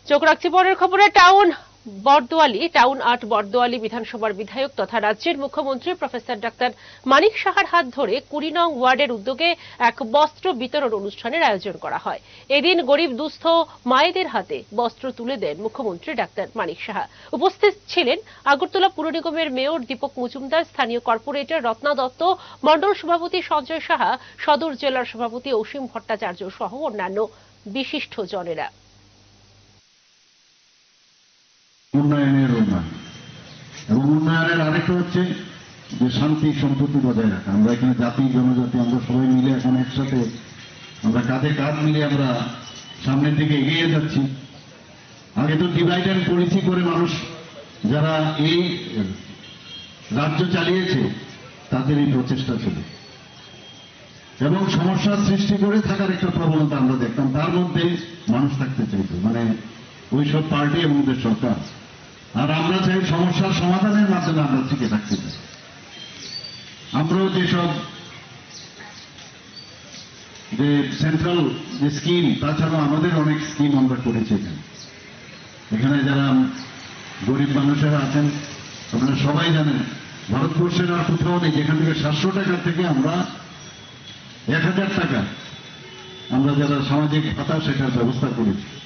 চোখ রাখছি পরের খবরে। টাউন ৮ বরদোয়ালি বিধানসভার বিধায়ক তথা রাজ্যের মুখ্যমন্ত্রী প্রফেসর ডাক্তার মানিক সাহার হাত ধরে ২০ নং ওয়ার্ডের উদ্যোগে এক বস্ত্র বিতরণ অনুষ্ঠানের আয়োজন করা হয়। এদিন গরিব দুস্থ মায়েদের হাতে বস্ত্র তুলে দেন মুখ্যমন্ত্রী ডাক্তার মানিক সাহা। উপস্থিত ছিলেন আগরতলা পুর নিগমের মেয়র দীপক মজুমদার, স্থানীয় কর্পোরেটর রত্না দত্ত, মণ্ডল সভাপতি সঞ্জয় সাহা, সদর জেলার সভাপতি অসীম ভট্টাচার্য সহ অন্যান্য বিশিষ্ট জনেরা। উন্নয়নের উন্নয়ন এবং উন্নয়নের আরেকটা হচ্ছে যে শান্তি সম্পত্তি বজায় রাখা। আমরা এখানে জাতি জনজাতি আমরা সবাই মিলে এখন একসাথে আমরা কাঁধে কাঁধ মিলে আমরা সামনের দিকে এগিয়ে যাচ্ছি। আগে তো ডিভাইড অ্যান্ড পলিসি করে মানুষ যারা এই রাজ্য চালিয়েছে তাদের এই প্রচেষ্টা ছিল এবং সমস্যার সৃষ্টি করে থাকার একটা প্রবণতা আমরা দেখতাম। তার মধ্যে মানুষ থাকতে চাইত, মানে ওইসব পার্টি এবং ওদের সরকার। আর আমরা চাই সমস্যার সমাধানের মাধ্যমে আমরা টিকে থাকতে চাই। আমরাও যেসব যে সেন্ট্রাল যে স্কিম, তাছাড়াও আমাদের অনেক স্কিম আমরা করেছি এখানে যারা গরিব মানুষেরা আছেন আপনারা সবাই জানেন ভারতবর্ষের আর কোথাও নেই যেখান থেকে 700 টাকা থেকে আমরা 1000 টাকা আমরা যারা সামাজিক ভাতা সেটার ব্যবস্থা করেছি।